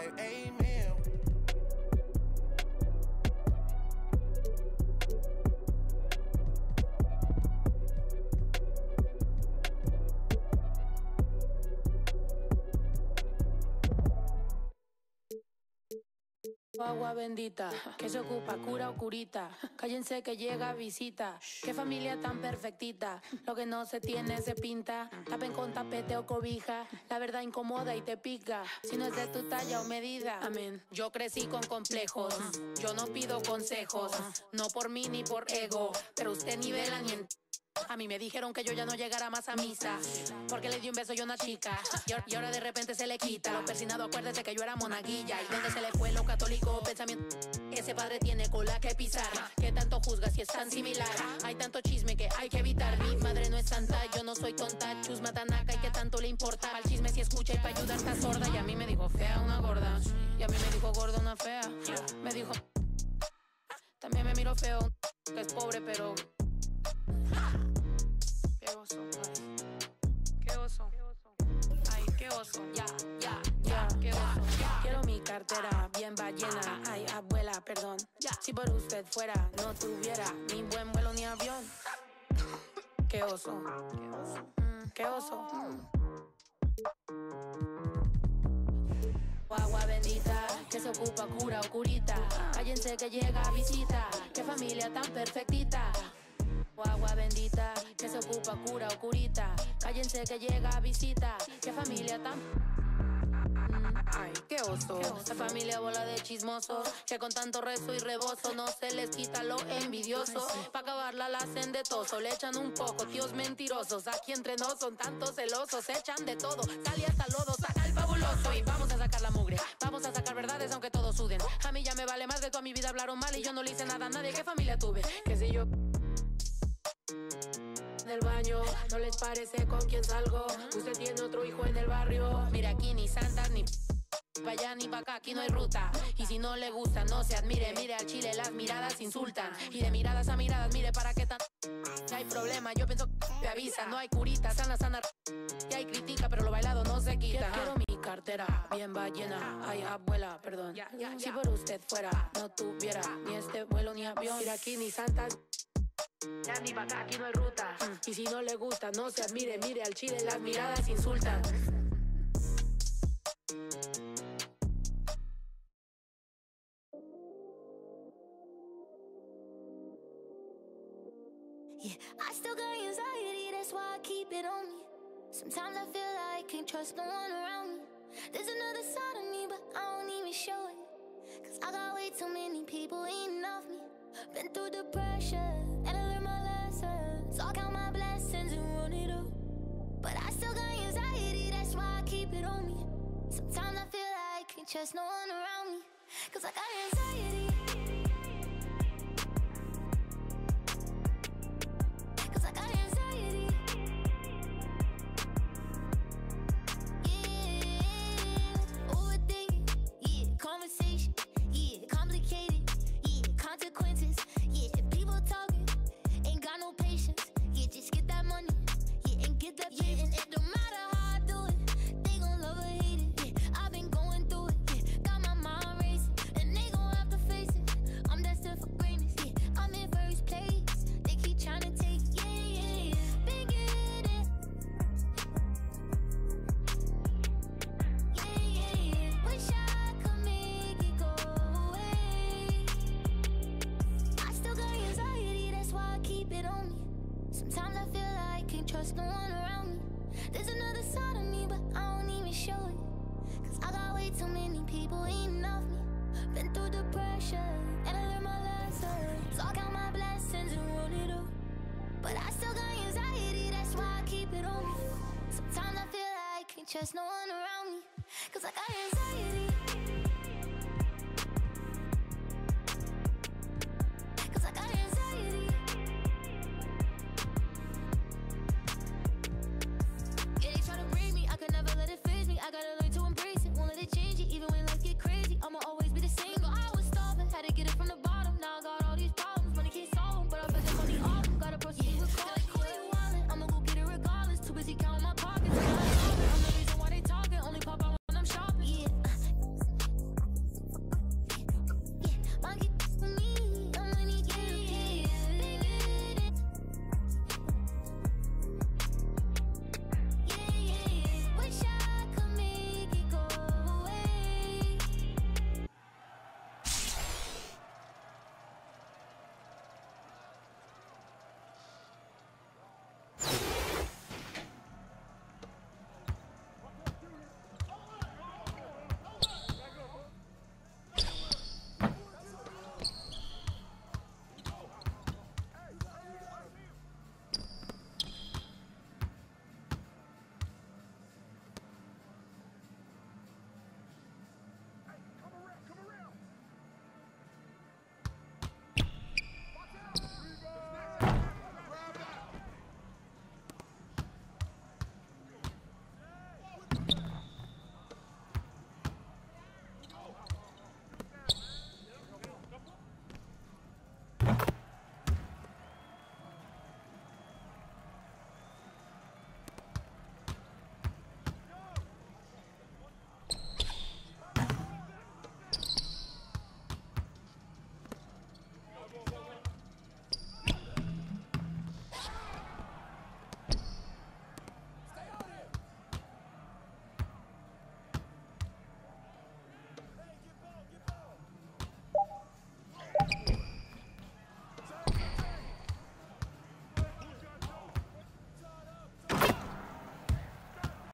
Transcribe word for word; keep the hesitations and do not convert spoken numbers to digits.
like amen. Agua bendita, que se ocupa, cura o curita. Cállense que llega visita. Qué familia tan perfectita. Lo que no se tiene se pinta. Tapen con tapete o cobija. La verdad incomoda y te pica. Si no es de tu talla o medida. Amén. Yo crecí con complejos. Yo no pido consejos. No por mí ni por ego. Pero usted ni vela ni en... A mí me dijeron que yo ya no llegara más a misa porque le di un beso yo a una chica y, y ahora de repente se le quita. Lo persinado, acuérdese que yo era monaguilla. ¿Y dónde se le fue lo católico? Pensamiento. Ese padre tiene cola que pisar. Que tanto juzga si es tan similar. Hay tanto chisme que hay que evitar. Mi madre no es santa, yo no soy tonta. Chusma tanaca y que tanto le importa. Al chisme si escucha y pa' ayudar está sorda. Y a mí me dijo fea una gorda. Y a mí me dijo gorda una fea. Me dijo... También me miró feo que es pobre pero... Qué oso, ay, qué oso, ay, qué oso, ya, ya, ya, qué oso. Quiero mi cartera bien ballena, ay, abuela, perdón. Si por usted fuera, no tuviera ni buen vuelo ni avión. Qué oso, mm, qué oso. Agua bendita, que se ocupa, cura o curita. Cállense que llega visita, qué familia tan perfectita. Agua bendita, que se ocupa, cura o curita. Cállense que llega visita. Qué familia tan... Mm, ay, qué oso. La familia bola de chismosos que con tanto rezo y rebozo no se les quita lo envidioso. Pa' acabarla la hacen de toso. Le echan un poco, tíos mentirosos. Aquí entre nos son tantos celosos. Se echan de todo, sale hasta lodo. Saca el fabuloso y vamos a sacar la mugre. Vamos a sacar verdades aunque todos suden. A mí ya me vale más de toda mi vida hablaron mal y yo no le hice nada a nadie. ¿Qué familia tuve? Que si yo... del baño, ¿no les parece con quién salgo? Usted tiene otro hijo en el barrio. Mira, aquí ni santas ni pa' allá ni pa' acá, aquí no hay ruta. Y si no le gusta, no se admire. Mire al chile, las miradas insultan. Y de miradas a miradas, mire para qué tan... hay problema, yo pienso que te avisa. No hay curita, sana, sana. Y hay crítica, pero lo bailado no se quita. Quiero mi cartera bien ballena. Ay, abuela, perdón. Si por usted fuera, no tuviera ni este vuelo ni avión. Mira, aquí ni santas... ya ni pa' acá, aquí no hay ruta. Y si no le gusta, no se admire. Mire al chile, las miradas insultan. Yeah, I still got anxiety, that's why I keep it on me. Sometimes I feel like I can't trust no one around me. There's another side of me, but I don't even show it. Cause I got way too many people eating off me. Been through the pressure, and I learned my lessons. So I count my blessings and run it up. But I still got anxiety, that's why I keep it on me. Sometimes I feel like I can't trust no one around me. Cause I got anxiety. Cause I got anxiety. Yeah, overthinking, yeah, conversation, yeah, complicated, yeah, consequences, yeah, people talking, ain't got no patience, yeah, just get that money, yeah, and get that, yeah, and it don't matter how I do it, they gon' love or hate it, yeah, I've been going through it, yeah, got my mind racing, and they gon' have to face it, I'm destined for greatness, yeah, I'm in first place, they keep trying to take, yeah, yeah, yeah, been getting, yeah, yeah, yeah, wish I could make it go away. I still got anxiety, that's why I keep it on me. Sometimes I feel like I can't trust no one around me. There's another side of me, but I don't even show it. Cause I got way too many people eating off me. Been through the pressure, and I learned my lessons. So I count my blessings and run it up. But I still got anxiety, that's why I keep it on me. Sometimes I feel like I can't trust no one around me. Cause I got anxiety.